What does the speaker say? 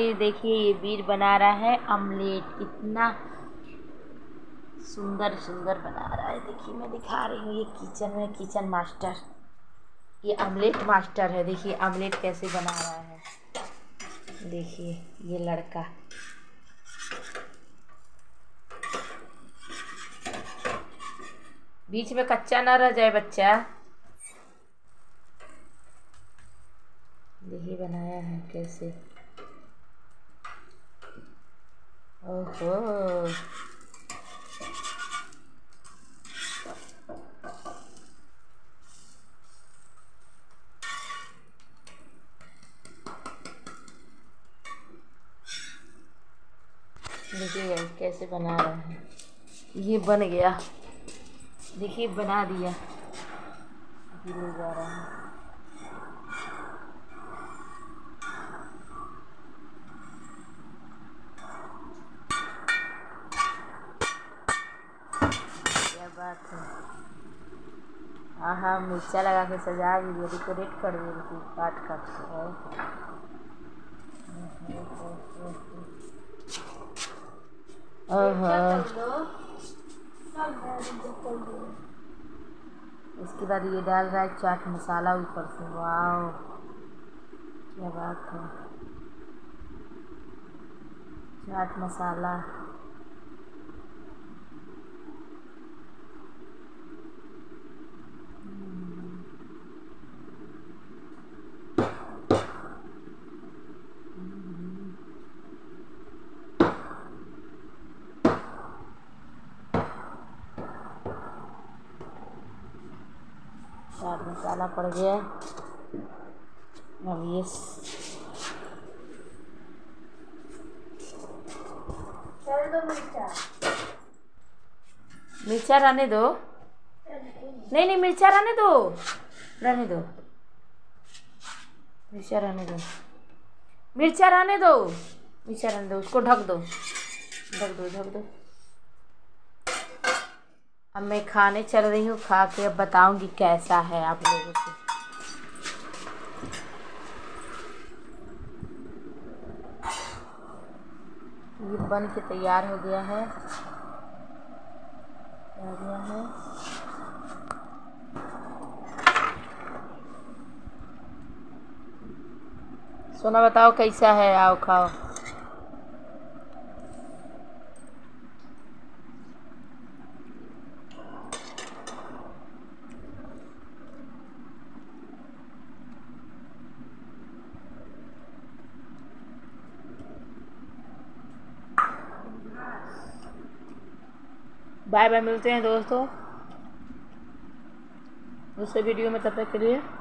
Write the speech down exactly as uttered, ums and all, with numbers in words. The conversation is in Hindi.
ये देखिए, ये वीर बना रहा है ऑमलेट। कितना सुंदर सुंदर बना रहा है। देखिए मैं दिखा रही हूँ, ये किचन में किचन मास्टर, ये ऑमलेट मास्टर है। देखिए ऑमलेट कैसे बना रहा है। देखिए ये लड़का, बीच में कच्चा ना रह जाए बच्चा। देखिए बनाया है कैसे। ओहो, देखिए कैसे बना रहा है। ये बन गया, देखिए बना दिया। ले जा रहा है। क्या बात है। हाँ हाँ, मिर्चा लगा के सजा भी दिया, डेकोरेट कर दिया काट काट के। इसके बाद ये डाल रहा है चाट मसाला ऊपर से। वाह क्या बात है, चाट मसाला। चाट मसाला पड़ गया। अब ये दो मिर्चा मिर्चा रहने दो। नहीं नहीं, मिर्चा रहने दो, रहने दो, मिर्चा रहने दो, मिर्चा रहने दो, मिर्चा रहने दो। उसको ढक दो, ढक दो, ढक दो। अब मैं खाने चल रही हूँ, खा के अब बताऊंगी कैसा है आप लोगों को। ये बन के तैयार हो गया है, आ गया है। सोना बताओ कैसा है, आओ खाओ। बाय बाय, मिलते हैं दोस्तों दूसरे वीडियो में, तब तक के लिए।